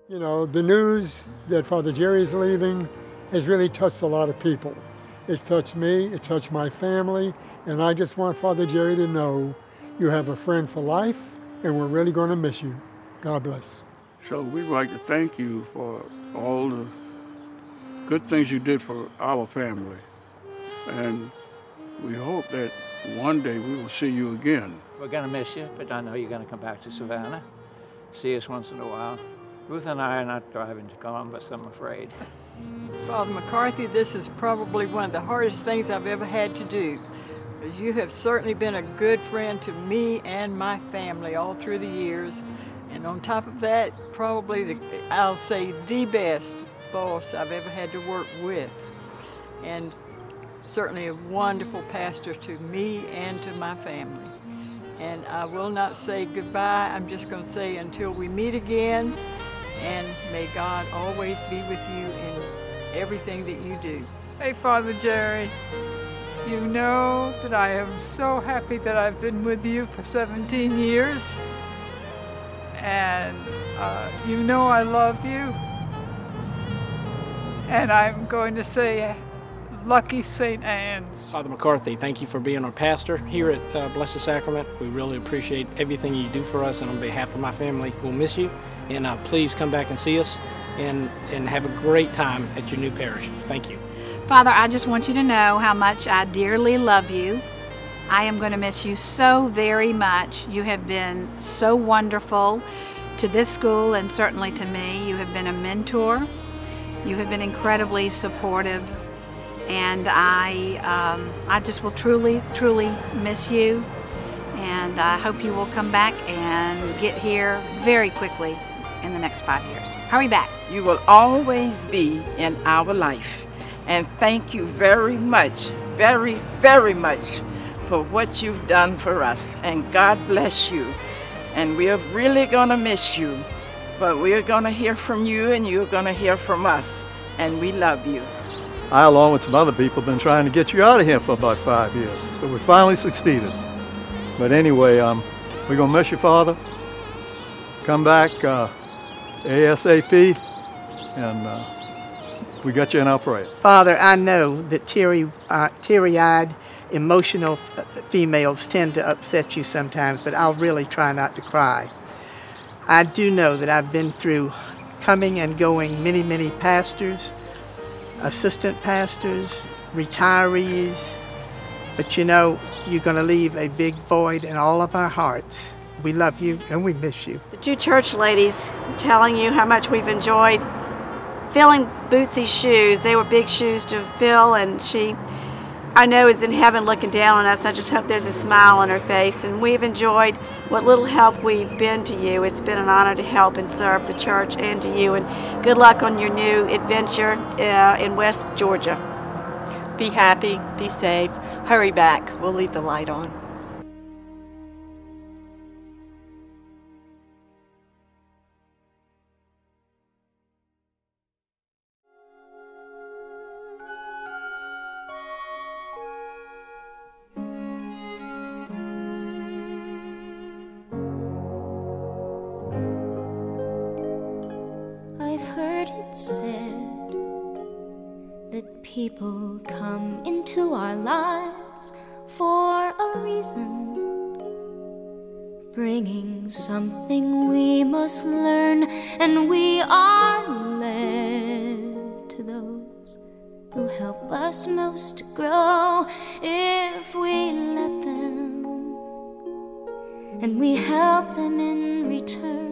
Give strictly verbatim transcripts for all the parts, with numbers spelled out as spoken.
You know, the news that Father Jerry is leaving has really touched a lot of people. It's touched me, it touched my family, and I just want Father Jerry to know you have a friend for life, and we're really going to miss you. God bless. So we'd like to thank you for all the good things you did for our family. And we hope that one day we will see you again. We're going to miss you, but I know you're going to come back to Savannah, see us once in a while. Ruth and I are not driving to Columbus, I'm afraid. Father McCarthy, this is probably one of the hardest things I've ever had to do, because you have certainly been a good friend to me and my family all through the years. And on top of that, probably, the, I'll say, the best boss I've ever had to work with. And certainly a wonderful pastor to me and to my family. And I will not say goodbye, I'm just going to say until we meet again, and may God always be with you in everything that you do. Hey, Father Jerry, you know that I am so happy that I've been with you for seventeen years. And uh, you know I love you. And I'm going to say, lucky Saint Anne's. Father McCarthy, thank you for being our pastor here at uh, Blessed Sacrament. We really appreciate everything you do for us, and on behalf of my family, we'll miss you. And uh, please come back and see us, and, and have a great time at your new parish. Thank you. Father, I just want you to know how much I dearly love you. I am going to miss you so very much. You have been so wonderful to this school and certainly to me. You have been a mentor. You have been incredibly supportive. And I, um, I just will truly, truly miss you. And I hope you will come back and get here very quickly in the next five years. Hurry back. You will always be in our life. And thank you very much, very, very much for what you've done for us. And God bless you. And we are really going to miss you. But we're going to hear from you, and you're going to hear from us. And we love you. I, along with some other people, have been trying to get you out of here for about five years. So we finally succeeded. But anyway, um, we're going to miss you, Father. Come back uh, ASAP, and uh, we got you in our prayers. Father, I know that teary, uh, teary-eyed, emotional females tend to upset you sometimes, but I'll really try not to cry. I do know that I've been through coming and going many, many pastors, assistant pastors, retirees, but you know, you're going to leave a big void in all of our hearts. We love you and we miss you. The two church ladies telling you how much we've enjoyed filling Bootsy's shoes. They were big shoes to fill, and she, I know, is in heaven looking down on us. I just hope there's a smile on her face. And we've enjoyed what little help we've been to you. It's been an honor to help and serve the church and to you. And good luck on your new adventure uh, in West Georgia. Be happy, be safe, hurry back. We'll leave the light on. I've heard it said that people come into our lives for a reason, bringing something we must learn, and we are led to those who help us most to grow if we let them, and we help them in return.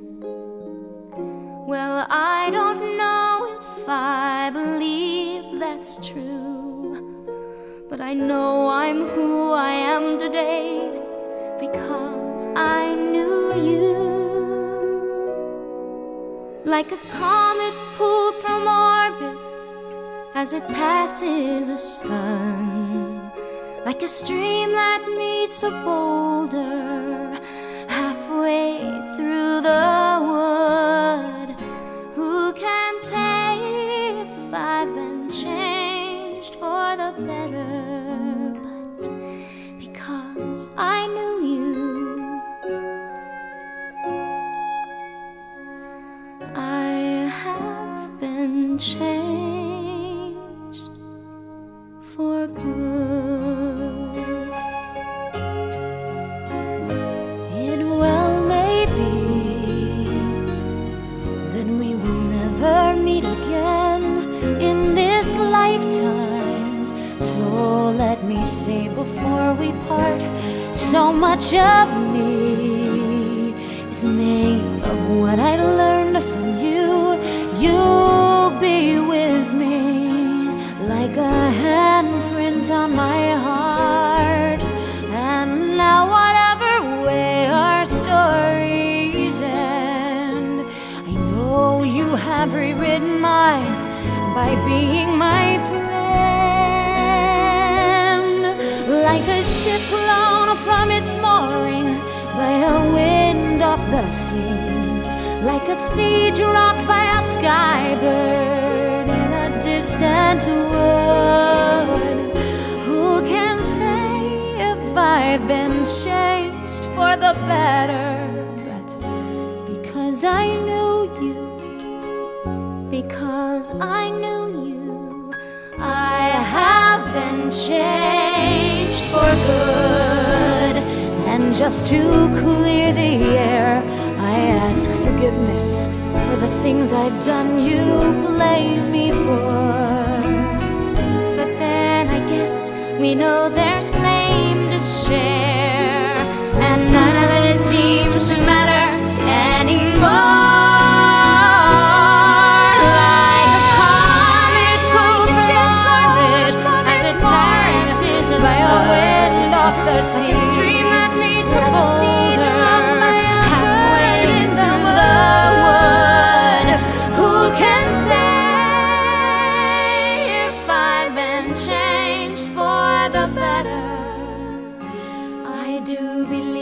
Well, I don't know if I believe that's true, but I know I'm who I am today because I knew you. Like a comet pulled from orbit as it passes a sun, like a stream that meets a boulder halfway through the wood. Who can say if I've been changed for the better? But because I knew you, I changed for good. It well may be that we will never meet again in this lifetime. So let me say before we part, so much of me is made of what I learned from you. You'll be with me like a handprint on my heart. And now whatever way our stories end, I know you have rewritten mine by being my friend. Like a ship blown from its mooring by a wind off the sea, like a seed dropped by a sky bird in a distant wood. Who can say if I've been changed for the better? But because I knew you, because I knew you, I have been changed for good. And just to clear the air, I ask forgiveness for the things I've done you blame me for. But then I guess we know there's blame to share, and none of it seems to matter anymore. Like a comet goes from orbit as it passes by a wind off the sea, like a stream that meets a boulder halfway through the wood. Who can say if I've been changed for the better? I do believe